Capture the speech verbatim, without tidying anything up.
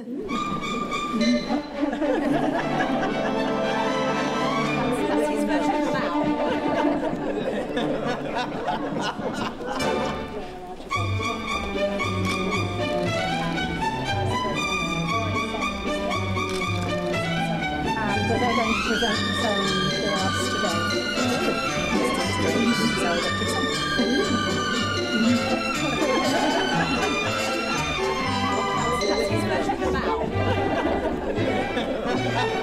That's his version of that. And they're going to present um, for us today. That's his version of that.